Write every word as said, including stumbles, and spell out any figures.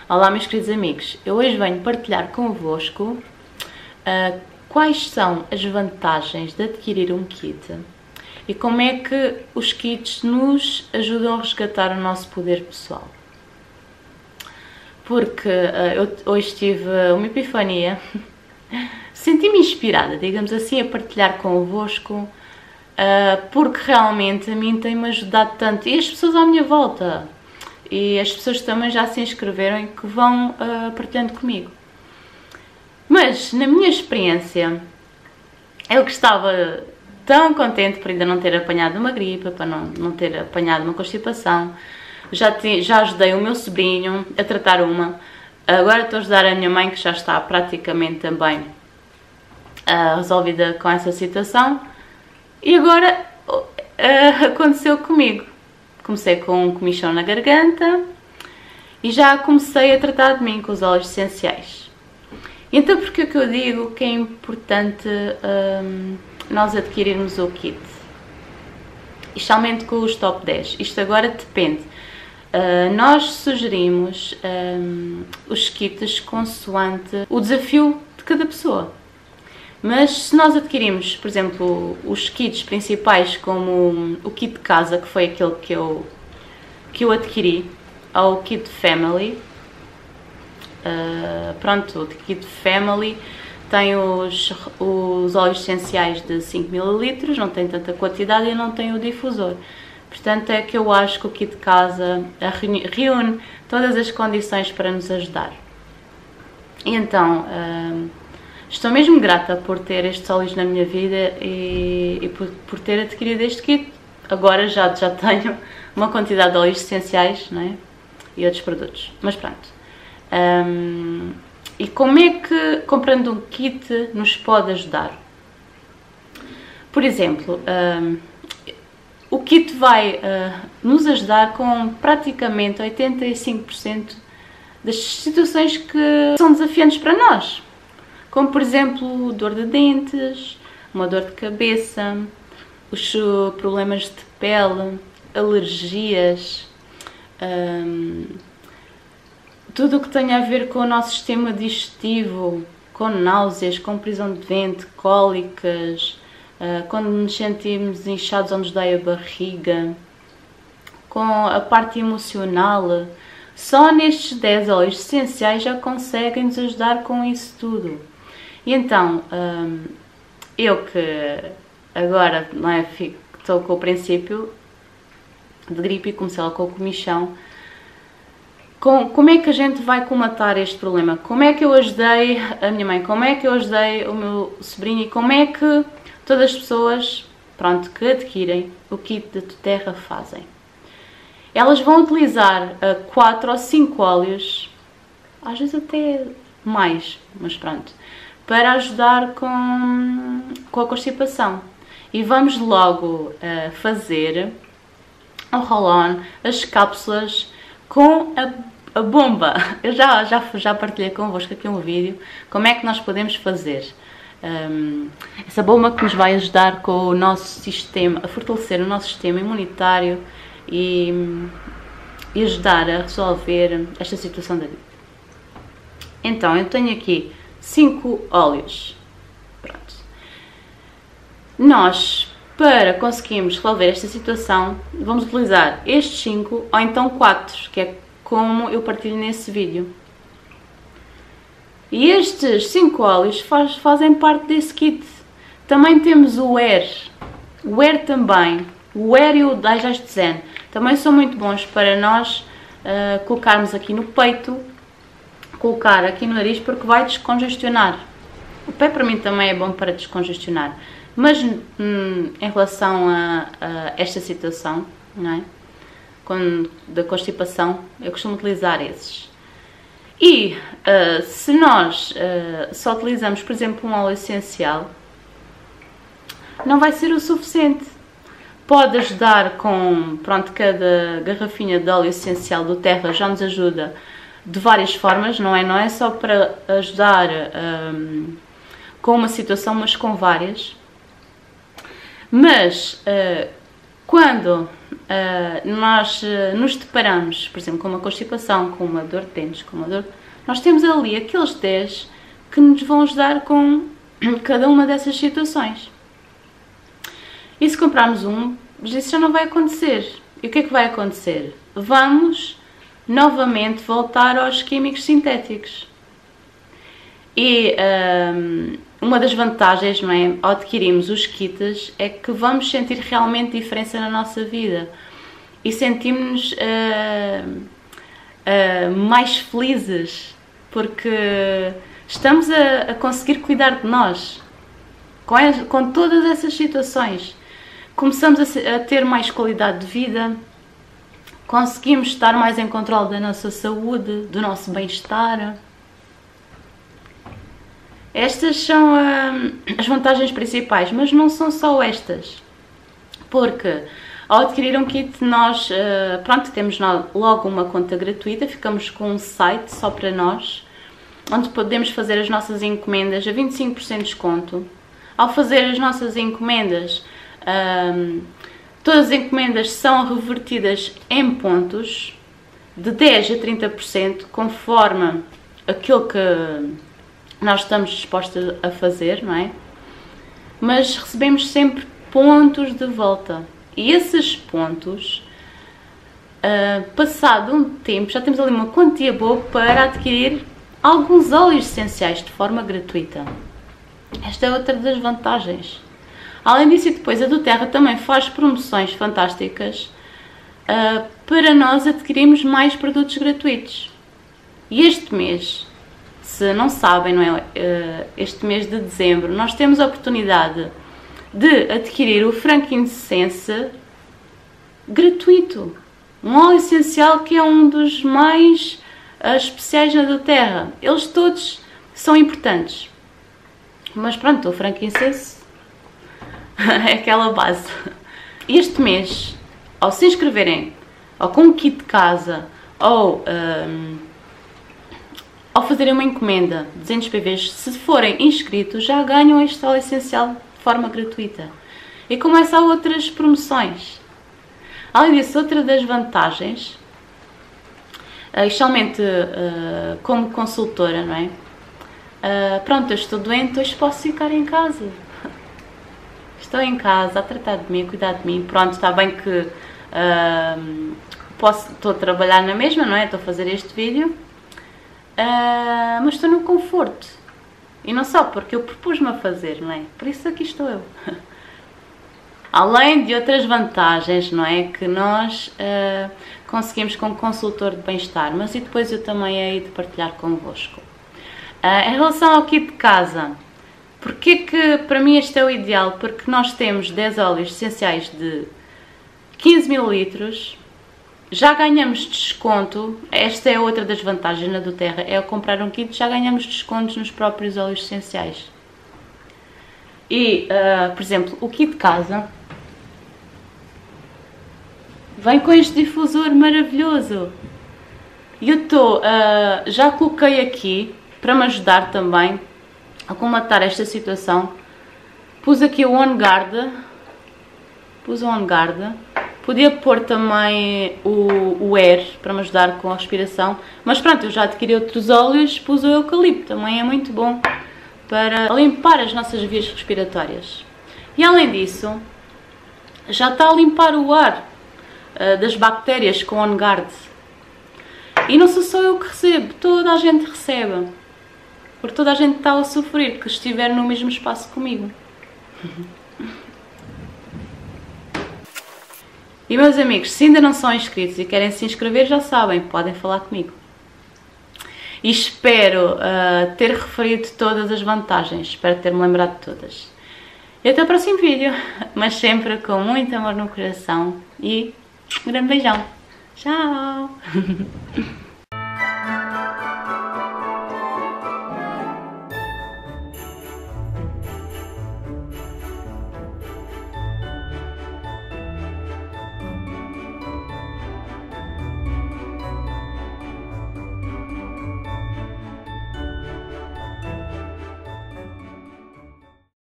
Olá meus queridos amigos, eu hoje venho partilhar convosco uh, quais são as vantagens de adquirir um kit e como é que os kits nos ajudam a resgatar o nosso poder pessoal. Porque uh, eu hoje tive uma epifania, senti-me inspirada, digamos assim, a partilhar convosco, uh, porque realmente a mim tem-me ajudado tanto e as pessoas à minha volta. E as pessoas também já se inscreveram e que vão uh, partilhando comigo. Mas, na minha experiência, eu que estava tão contente por ainda não ter apanhado uma gripe, para não, não ter apanhado uma constipação. Já, te, já ajudei o meu sobrinho a tratar uma. Agora estou a ajudar a minha mãe, que já está praticamente também uh, resolvida com essa situação. E agora uh, aconteceu comigo. Comecei com um comichão na garganta e já comecei a tratar de mim com os óleos essenciais. Então, porque é que eu digo que é importante hum, nós adquirirmos o kit? Especialmente com os top dez. Isto agora depende. Uh, nós sugerimos hum, os kits consoante o desafio de cada pessoa. Mas se nós adquirimos, por exemplo, os kits principais, como o kit de casa, que foi aquele que eu, que eu adquiri, ou o kit Family, uh, pronto, o kit Family tem os, os óleos essenciais de cinco mililitros, não tem tanta quantidade e não tem o difusor. Portanto, é que eu acho que o kit de casa reúne todas as condições para nos ajudar. E então... Uh, Estou mesmo grata por ter estes óleos na minha vida e, e por, por ter adquirido este kit. Agora já, já tenho uma quantidade de óleos essenciais, não é? E outros produtos. Mas pronto. Um, e como é que comprando um kit nos pode ajudar? Por exemplo, um, o kit vai uh, nos ajudar com praticamente oitenta e cinco por cento das situações que são desafiantes para nós. Como, por exemplo, dor de dentes, uma dor de cabeça, os problemas de pele, alergias, hum, tudo o que tem a ver com o nosso sistema digestivo, com náuseas, com prisão de ventre, cólicas, uh, quando nos sentimos inchados ou nos dói a barriga, com a parte emocional. Só nestes dez óleos essenciais já conseguem nos ajudar com isso tudo. E então, hum, eu que agora não é, fico, estou com o princípio de gripe e comecei lá com o comichão, com, como é que a gente vai comatar este problema? Como é que eu ajudei a minha mãe? Como é que eu ajudei o meu sobrinho? E como é que todas as pessoas, pronto, que adquirem o kit de Terra fazem? Elas vão utilizar quatro ou cinco óleos, às vezes até mais, mas pronto, para ajudar com, com a constipação. E vamos logo uh, fazer o roll-on, as cápsulas com a, a bomba. Eu já, já, já partilhei convosco aqui um vídeo, como é que nós podemos fazer. Um, essa bomba que nos vai ajudar com o nosso sistema, a fortalecer o nosso sistema imunitário e, e ajudar a resolver esta situação da vida. Então, eu tenho aqui cinco óleos. Pronto. Nós, para conseguirmos resolver esta situação, vamos utilizar estes cinco ou então quatro, que é como eu partilho nesse vídeo. E estes cinco óleos faz, fazem parte desse kit. Também temos o Air. O Air também. O Air e o Digest Zen também são muito bons para nós uh, colocarmos aqui no peito, colocar aqui no nariz, porque vai descongestionar. O pé para mim também é bom para descongestionar, mas hum, em relação a, a esta situação, não é? Quando, da constipação, eu costumo utilizar esses. E uh, se nós uh, só utilizamos, por exemplo, um óleo essencial, não vai ser o suficiente. Pode ajudar com, pronto, cada garrafinha de óleo essencial do Terra já nos ajuda de várias formas, não é? Não é só para ajudar um, com uma situação, mas com várias. Mas uh, Quando uh, nós uh, nos deparamos, por exemplo, com uma constipação, com uma dor de dentes, com uma dor... nós temos ali aqueles dez que nos vão ajudar com cada uma dessas situações. E se comprarmos um, isso já não vai acontecer. E o que é que vai acontecer? Vamos novamente voltar aos químicos sintéticos. E um, uma das vantagens, não é, ao adquirirmos os kits é que vamos sentir realmente diferença na nossa vida e sentimos-nos uh, uh, mais felizes porque estamos a, a conseguir cuidar de nós com, as, com todas essas situações. Começamos a, a ter mais qualidade de vida, conseguimos estar mais em controle da nossa saúde, do nosso bem-estar. Estas são uh, as vantagens principais, mas não são só estas, porque ao adquirir um kit nós, uh, pronto, temos logo uma conta gratuita, ficamos com um site só para nós, onde podemos fazer as nossas encomendas a vinte e cinco por cento de desconto. Ao fazer as nossas encomendas, uh, todas as encomendas são revertidas em pontos, de dez a trinta por cento, conforme aquilo que nós estamos dispostos a fazer, não é? Mas recebemos sempre pontos de volta. E esses pontos, uh, passado um tempo, já temos ali uma quantia boa para adquirir alguns óleos essenciais de forma gratuita. Esta é outra das vantagens. Além disso, depois a doTERRA também faz promoções fantásticas uh, para nós adquirirmos mais produtos gratuitos. E este mês, se não sabem, não é? Este mês de dezembro nós temos a oportunidade de adquirir o frankincense gratuito. Um óleo essencial que é um dos mais uh, especiais na doTERRA. Eles todos são importantes. Mas pronto, o frankincense é aquela base. Este mês, ao se inscreverem ou com um kit de casa ou um, ao fazerem uma encomenda de duzentos P Vs, se forem inscritos, já ganham este óleo essencial de forma gratuita. E começa a outras promoções. Além disso, outra das vantagens, especialmente uh, como consultora, não é? Uh, pronto, eu estou doente, hoje posso ficar em casa. Estou em casa a tratar de mim, a cuidar de mim. Pronto, está bem que uh, posso, estou a trabalhar na mesma, não é? Estou a fazer este vídeo. Uh, mas estou no conforto, e não só porque eu propus-me a fazer, não é? Por isso aqui estou eu. Além de outras vantagens, não é? Que nós uh, conseguimos com o consultor de bem-estar, mas e depois eu também hei de partilhar convosco. Uh, em relação ao kit de casa, porque que para mim este é o ideal? Porque nós temos dez óleos essenciais de quinze mililitros. Já ganhamos desconto, esta é outra das vantagens na doTERRA, é ao comprar um kit já ganhamos descontos nos próprios óleos essenciais. E, uh, por exemplo, o kit de casa vem com este difusor maravilhoso. E eu estou, uh, já coloquei aqui, para me ajudar também a combater esta situação, pus aqui o On Guard, pus o On Guard. Podia pôr também o, o Air para me ajudar com a respiração, mas pronto, eu já adquiri outros óleos, pus o eucalipto, também é muito bom para limpar as nossas vias respiratórias. E além disso, já está a limpar o ar uh, das bactérias com o On Guard. E não sou só eu que recebo, toda a gente recebe, porque toda a gente está a sofrer que estiver no mesmo espaço comigo. E meus amigos, se ainda não são inscritos e querem se inscrever, já sabem, podem falar comigo. E espero uh, ter referido todas as vantagens, espero ter-me lembrado de todas. E até o próximo vídeo, mas sempre com muito amor no coração e um grande beijão. Tchau!